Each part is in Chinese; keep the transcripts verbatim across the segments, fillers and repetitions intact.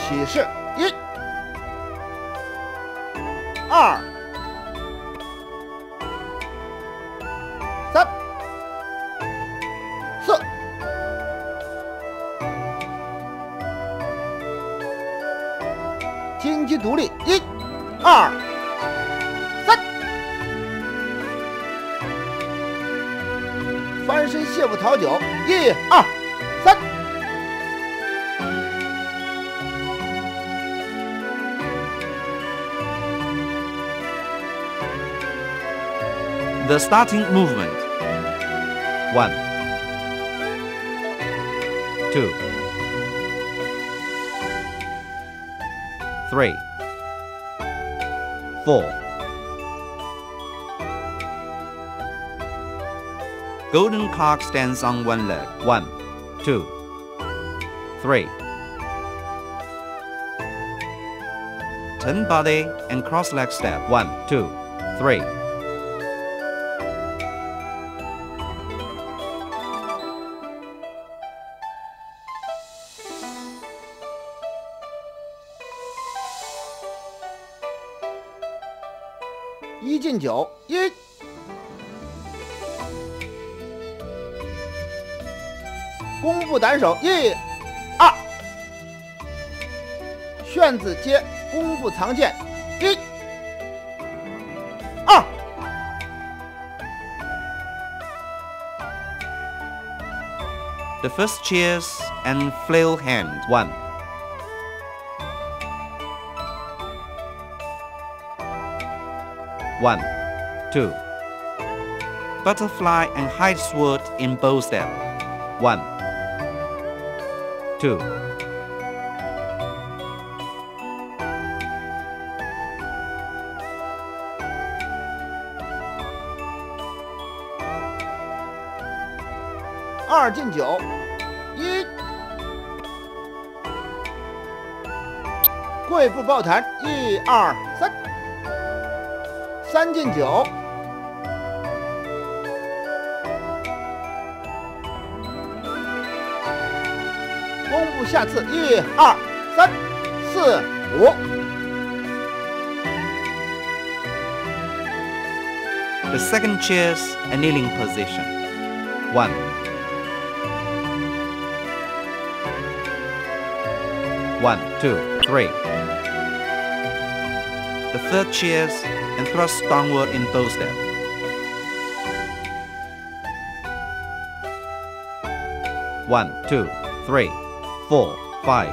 起势，一、二、三、四、金鸡独立，一、二、三，翻身谢步讨九，一、二、三。 The starting movement. One, two, three, four. Golden cock stands on one leg. One, two, three. Turn body and cross leg step. One, two, three. 一进九，一，弓步胆手，一、二，旋子接弓步藏剑，一、二， The first cheers and flail hand. One. One, two. Butterfly and hide sword in bow step. One, two. Two. 二进九，一，跪步抱弹，一二三。 三进九，弓步下刺，一二三四五。 The second cheers and kneeling position. One, one, two, three. The third cheers and thrust downward in bow step. One, two, three, four, five.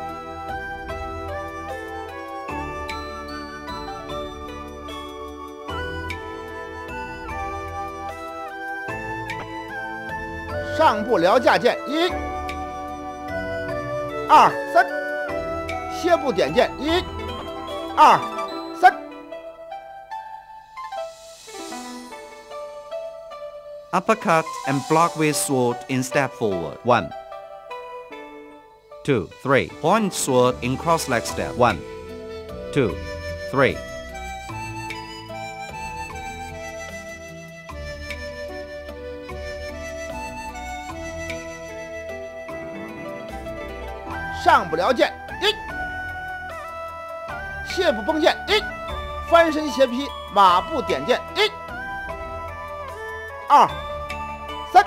"上步撩架剑，一、二、三；歇步点剑，一、二、三。 Uppercut and block with sword in step forward. One, two, three. Point sword in cross leg step. One, two, three. "上步撩剑，一；谢步崩剑，一；翻身斜劈马步点剑，一、二、三。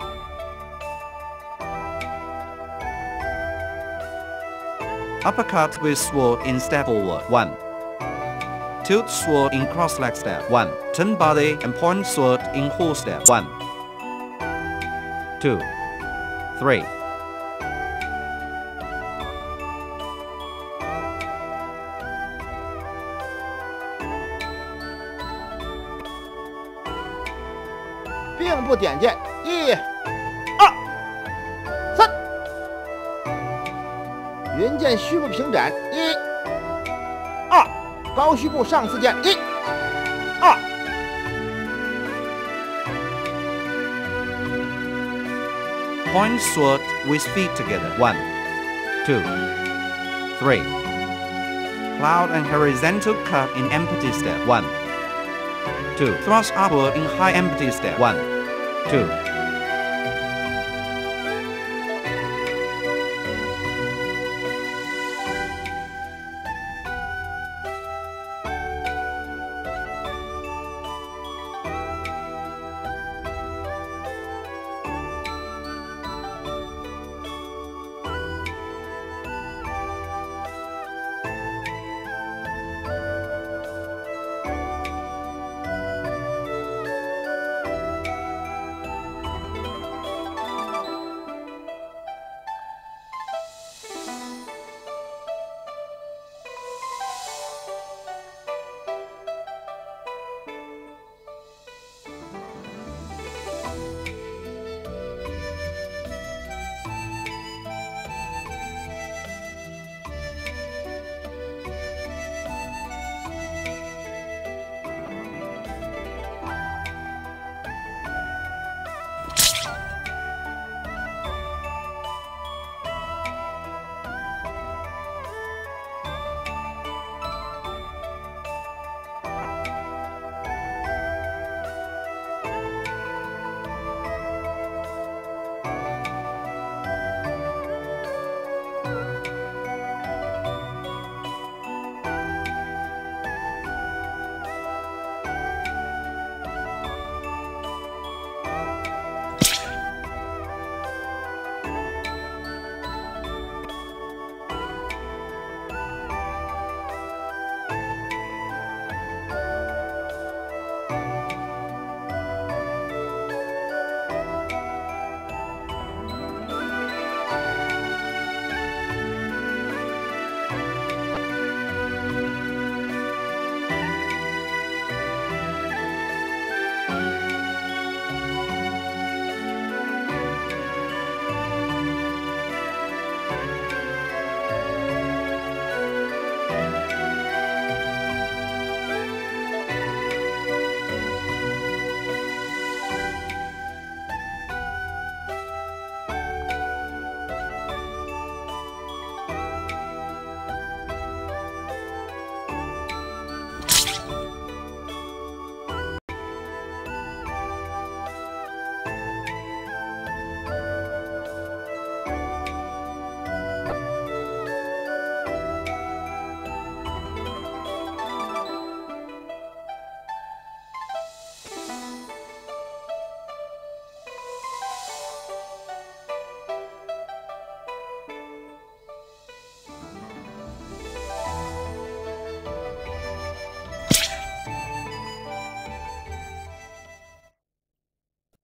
Uppercut with sword in step forward. One. Tilt sword in cross leg step. One. Turn body and point sword in horse step. One, two, three. "并步点剑，一、二、三；云剑虚步平展，一、二；高虚步上刺剑，一、二； Point sword with feet together. One, two, three. Cloud and horizontal cut in empty step. One, two. Thrust upward in high empty step. One, two.